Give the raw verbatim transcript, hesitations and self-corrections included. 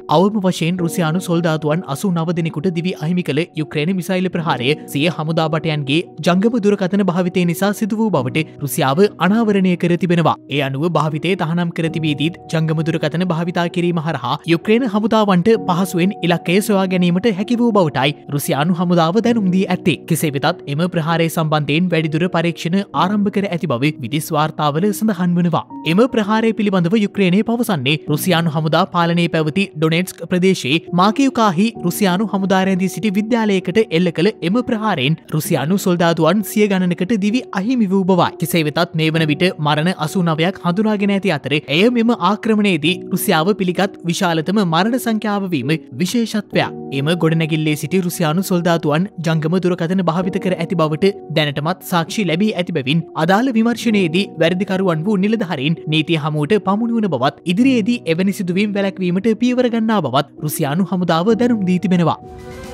අවම වශයෙන් රුසියානු සොල්දාදුවන් අසූ නව දෙනෙකුට දිවි අහිමි කළ යුක්‍රේන මිසයිල් ප්‍රහාරය සිය හමුදා භටයන්ගේ ජංගම දුරකථන භාවිතය නිසා සිදු වූ බවට රුසියාව අනාවරණය කර තිබෙනවා. ඒ අනුව භාවිතය තහනම් කර තිබීදීත් ජංගම දුරකථන භාවිතා කිරීම හරහා යුක්‍රේන හමුදාවන්ට පහසුවෙන් ඉලක්කය සොයා ගැනීමට හැකි වූ බවටයි රුසියානු හමුදාව දැනුම් දී ඇත්තේ. කෙසේ වෙතත් එම ප්‍රහාරය සම්බන්ධයෙන් වැඩිදුර පරීක්ෂණ ආරම්භ කර ඇති බව විදෙස් වාර්තාවල සඳහන් වනවා. එම ප්‍රහාරය පිළිබඳව යුක්‍රේනය පවසන්නේ රුසියානු හමුදා පාලනයේ පැවති ඩොනෙට්ස්ක් ප්‍රදේශයේ මාකියුකාහි රුසියානු හමුදා රැඳී සිටි විද්‍යාලයකට එල්ල කළ එම ප්‍රහාරයෙන් රුසියානු සොල්දාදුවන් සිය ගණනකට දිවි අහිමි වූ බවයි. කෙසේ වෙතත් මේ වන විට මරණ අසූ නවයක් හඳුනාගෙන ඇති අතර එය මෙම ආක්‍රමණයේදී රුසියාව පිළිගත් විශාලතම මරණ සංඛ්‍යාව වීම විශේෂත්වයක්. එම ගොඩනැගිල්ලේ සිටි රුසියානු සොල්දාදුවන් ජංගම දුරකථන භාවිත කර ඇති බවට දැනටමත් සාක්ෂි ලැබී ඇති බැවින් අදාළ විමර්ශනයේදී වැරදිකරුවන් වූ නිලධාරීන් නීතිය හමුවට පමුණුවන බවත් ඉදිරියේදී එවැනි සිදුවීම් වැළැක්වීමට පියවර ගන්නා බවත් රුසියානු හමුදාව දැනුම් දී තිබෙනවා.